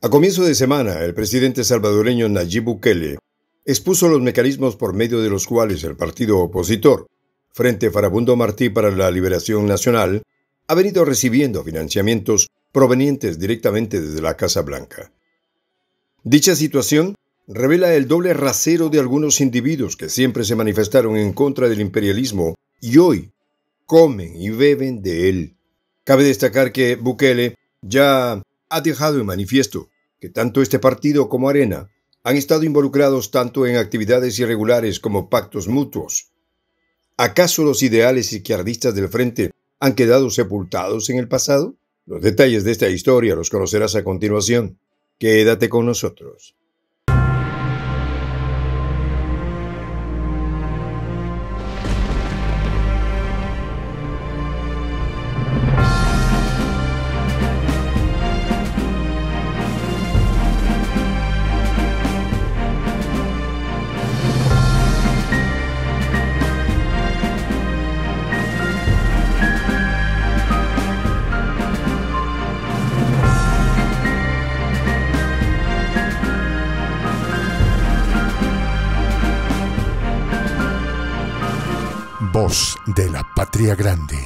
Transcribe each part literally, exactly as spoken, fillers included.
A comienzo de semana, el presidente salvadoreño Nayib Bukele expuso los mecanismos por medio de los cuales el partido opositor, Frente Farabundo Martí para la Liberación Nacional, ha venido recibiendo financiamientos provenientes directamente desde la Casa Blanca. Dicha situación revela el doble rasero de algunos individuos que siempre se manifestaron en contra del imperialismo y hoy comen y beben de él. Cabe destacar que Bukele ya ha dejado en manifiesto que tanto este partido como Arena han estado involucrados tanto en actividades irregulares como pactos mutuos. ¿Acaso los ideales izquierdistas del Frente han quedado sepultados en el pasado? Los detalles de esta historia los conocerás a continuación. Quédate con nosotros. Voz de la Patria Grande.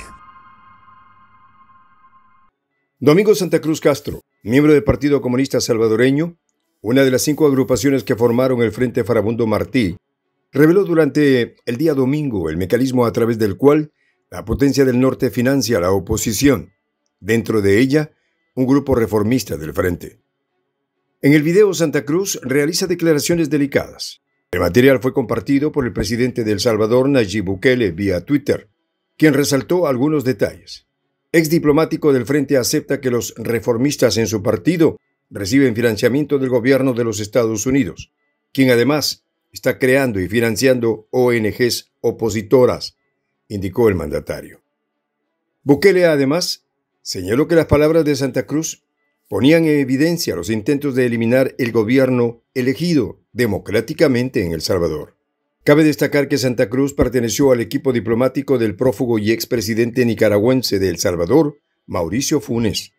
Domingo Santa Cruz Castro, miembro del Partido Comunista Salvadoreño, una de las cinco agrupaciones que formaron el Frente Farabundo Martí, reveló durante el día domingo el mecanismo a través del cual la potencia del norte financia a la oposición, dentro de ella un grupo reformista del Frente. En el video, Santa Cruz realiza declaraciones delicadas. El material fue compartido por el presidente de El Salvador, Nayib Bukele, vía Twitter, quien resaltó algunos detalles. Ex diplomático del Frente acepta que los reformistas en su partido reciben financiamiento del gobierno de los Estados Unidos, quien además está creando y financiando O N Ges opositoras, indicó el mandatario. Bukele además señaló que las palabras de Santa Cruz ponían en evidencia los intentos de eliminar el gobierno elegido democráticamente en El Salvador. Cabe destacar que Santa Cruz perteneció al equipo diplomático del prófugo y expresidente nicaragüense de El Salvador, Mauricio Funes.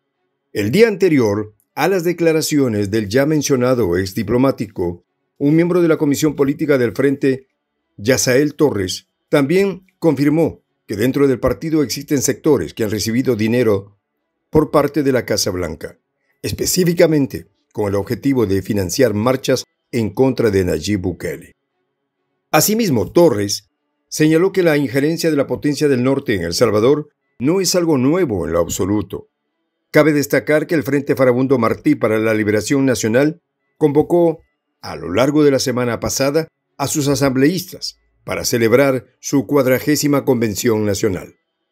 El día anterior a las declaraciones del ya mencionado ex diplomático, un miembro de la Comisión Política del Frente, Yasael Torres, también confirmó que dentro del partido existen sectores que han recibido dinero por parte de la Casa Blanca, específicamente con el objetivo de financiar marchas en contra de Nayib Bukele. Asimismo, Torres señaló que la injerencia de la potencia del norte en El Salvador no es algo nuevo en lo absoluto. Cabe destacar que el Frente Farabundo Martí para la Liberación Nacional convocó, a lo largo de la semana pasada, a sus asambleístas para celebrar su cuadragésima convención nacional.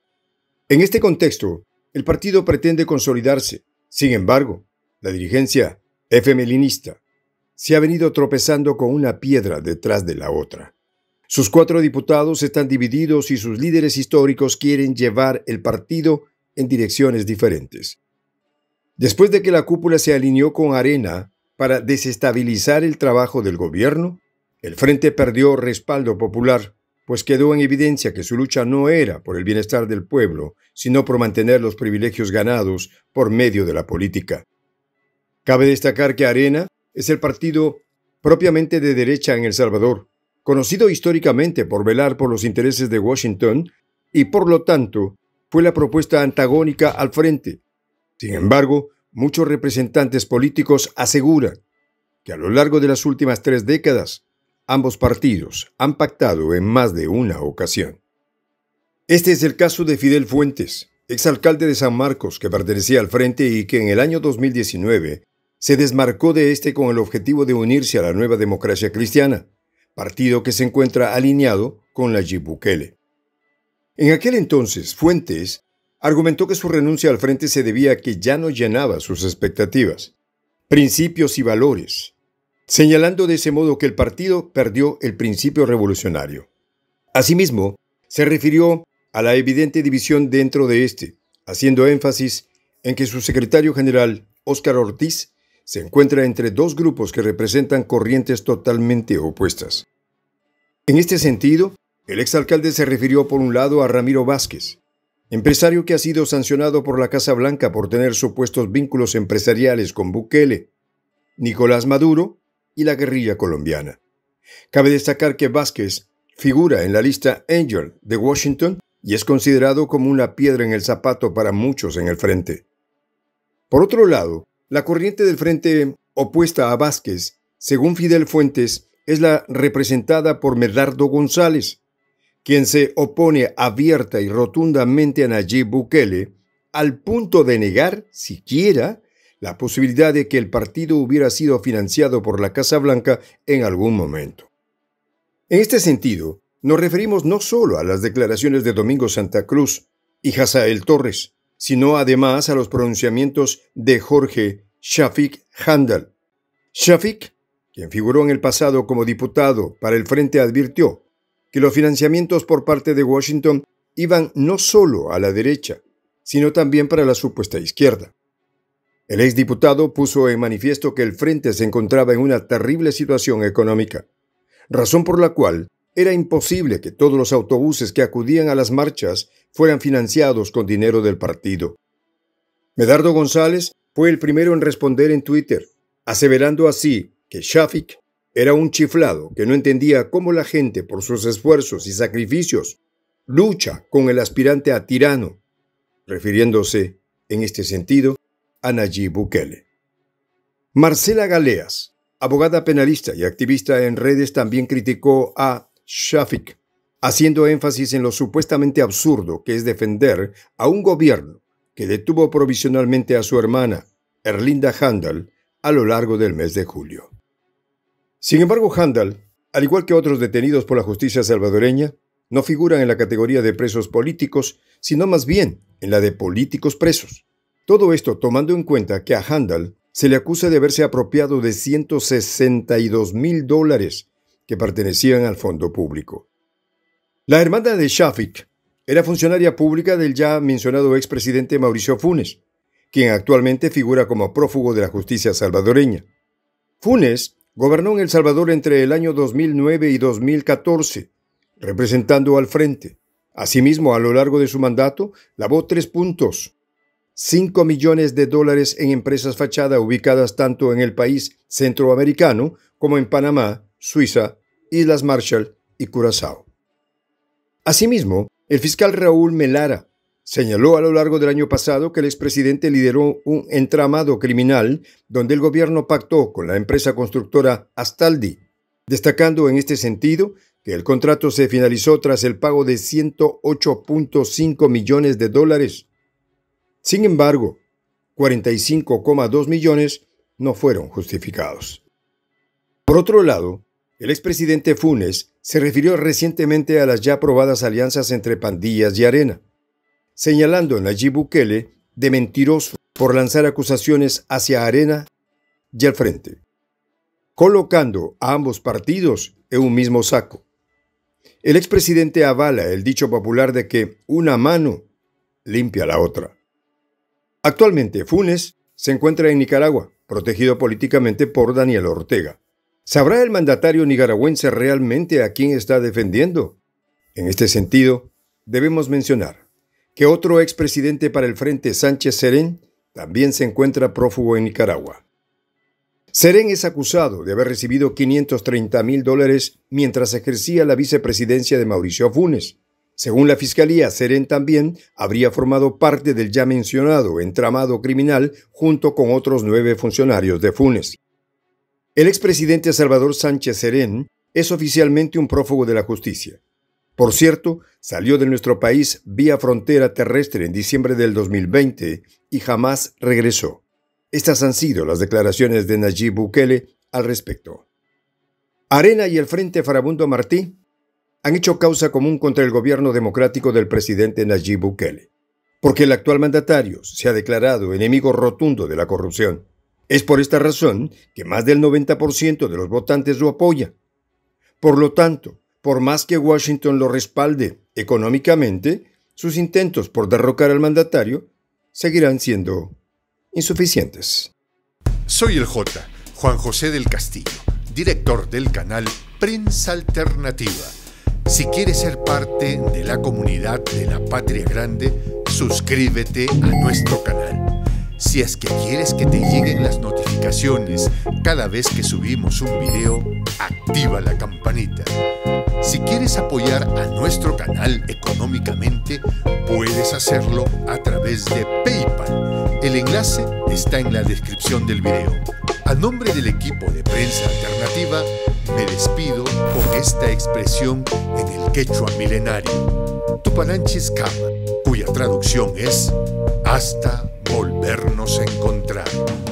En este contexto, el partido pretende consolidarse. Sin embargo, la dirigencia efemelinista se ha venido tropezando con una piedra detrás de la otra. Sus cuatro diputados están divididos y sus líderes históricos quieren llevar el partido en direcciones diferentes. Después de que la cúpula se alineó con Arena para desestabilizar el trabajo del gobierno, el Frente perdió respaldo popular, pues quedó en evidencia que su lucha no era por el bienestar del pueblo, sino por mantener los privilegios ganados por medio de la política. Cabe destacar que Arena es el partido propiamente de derecha en El Salvador, conocido históricamente por velar por los intereses de Washington y, por lo tanto, fue la propuesta antagónica al Frente. Sin embargo, muchos representantes políticos aseguran que a lo largo de las últimas tres décadas, ambos partidos han pactado en más de una ocasión. Este es el caso de Fidel Fuentes, exalcalde de San Marcos que pertenecía al Frente y que en el año dos mil diecinueve se desmarcó de este con el objetivo de unirse a la Nueva Democracia Cristiana, partido que se encuentra alineado con Nayib Bukele. En aquel entonces, Fuentes argumentó que su renuncia al Frente se debía a que ya no llenaba sus expectativas, principios y valores, señalando de ese modo que el partido perdió el principio revolucionario. Asimismo, se refirió a la evidente división dentro de este, haciendo énfasis en que su secretario general, Óscar Ortiz, se encuentra entre dos grupos que representan corrientes totalmente opuestas. En este sentido, el exalcalde se refirió por un lado a Ramiro Vázquez, empresario que ha sido sancionado por la Casa Blanca por tener supuestos vínculos empresariales con Bukele, Nicolás Maduro y la guerrilla colombiana. Cabe destacar que Vázquez figura en la lista Angel de Washington y es considerado como una piedra en el zapato para muchos en el frente. Por otro lado, la corriente del frente opuesta a Vázquez, según Fidel Fuentes, es la representada por Medardo González, quien se opone abierta y rotundamente a Nayib Bukele, al punto de negar, siquiera, la posibilidad de que el partido hubiera sido financiado por la Casa Blanca en algún momento. En este sentido, nos referimos no solo a las declaraciones de Domingo Santa Cruz y Hazael Torres, sino además a los pronunciamientos de Jorge Shafik Handal. Shafik, quien figuró en el pasado como diputado para el Frente, advirtió que los financiamientos por parte de Washington iban no solo a la derecha, sino también para la supuesta izquierda. El exdiputado puso en manifiesto que el Frente se encontraba en una terrible situación económica, razón por la cual era imposible que todos los autobuses que acudían a las marchas fueran financiados con dinero del partido. Medardo González fue el primero en responder en Twitter, aseverando así que Shafik era un chiflado que no entendía cómo la gente, por sus esfuerzos y sacrificios, lucha con el aspirante a tirano, refiriéndose, en este sentido, a Nayib Bukele. Marcela Galeas, abogada penalista y activista en redes, también criticó a Shafik, haciendo énfasis en lo supuestamente absurdo que es defender a un gobierno que detuvo provisionalmente a su hermana, Erlinda Handal, a lo largo del mes de julio. Sin embargo, Handal, al igual que otros detenidos por la justicia salvadoreña, no figuran en la categoría de presos políticos, sino más bien en la de políticos presos. Todo esto tomando en cuenta que a Handal se le acusa de haberse apropiado de ciento sesenta y dos mil dólares que pertenecían al fondo público. La hermana de Shafik era funcionaria pública del ya mencionado expresidente Mauricio Funes, quien actualmente figura como prófugo de la justicia salvadoreña. Funes gobernó en El Salvador entre el año dos mil nueve y dos mil catorce, representando al Frente. Asimismo, a lo largo de su mandato, lavó tres puntos. cinco millones de dólares en empresas fachada ubicadas tanto en el país centroamericano como en Panamá, Suiza, Islas Marshall y Curazao. Asimismo, el fiscal Raúl Melara señaló a lo largo del año pasado que el expresidente lideró un entramado criminal donde el gobierno pactó con la empresa constructora Astaldi, destacando en este sentido que el contrato se finalizó tras el pago de ciento ocho punto cinco millones de dólares. Sin embargo, cuarenta y cinco coma dos millones no fueron justificados. Por otro lado, el expresidente Funes se refirió recientemente a las ya aprobadas alianzas entre pandillas y Arena, señalando a Nayib Bukele de mentiroso por lanzar acusaciones hacia Arena y al Frente, colocando a ambos partidos en un mismo saco. El expresidente avala el dicho popular de que una mano limpia la otra. Actualmente, Funes se encuentra en Nicaragua, protegido políticamente por Daniel Ortega. ¿Sabrá el mandatario nicaragüense realmente a quién está defendiendo? En este sentido, debemos mencionar que otro expresidente para el Frente, Sánchez Serén, también se encuentra prófugo en Nicaragua. Serén es acusado de haber recibido quinientos treinta mil dólares mientras ejercía la vicepresidencia de Mauricio Funes. Según la Fiscalía, Serén también habría formado parte del ya mencionado entramado criminal junto con otros nueve funcionarios de Funes. El expresidente Salvador Sánchez Serén es oficialmente un prófugo de la justicia. Por cierto, salió de nuestro país vía frontera terrestre en diciembre del dos mil veinte y jamás regresó. Estas han sido las declaraciones de Nayib Bukele al respecto. Arena y el Frente Farabundo Martí han hecho causa común contra el gobierno democrático del presidente Nayib Bukele, porque el actual mandatario se ha declarado enemigo rotundo de la corrupción. Es por esta razón que más del noventa por ciento de los votantes lo apoya. Por lo tanto, por más que Washington lo respalde económicamente, sus intentos por derrocar al mandatario seguirán siendo insuficientes. Soy el J, Juan José del Castillo, director del canal Prensa Alternativa. Si quieres ser parte de la comunidad de la Patria Grande, suscríbete a nuestro canal. Si es que quieres que te lleguen las notificaciones cada vez que subimos un video, activa la campanita. Si quieres apoyar a nuestro canal económicamente, puedes hacerlo a través de PayPal. El enlace está en la descripción del video. A nombre del equipo de Prensa Alternativa, me despido con esta expresión en el quechua milenario, Tupananchis Kama, cuya traducción es hasta volvernos a encontrar.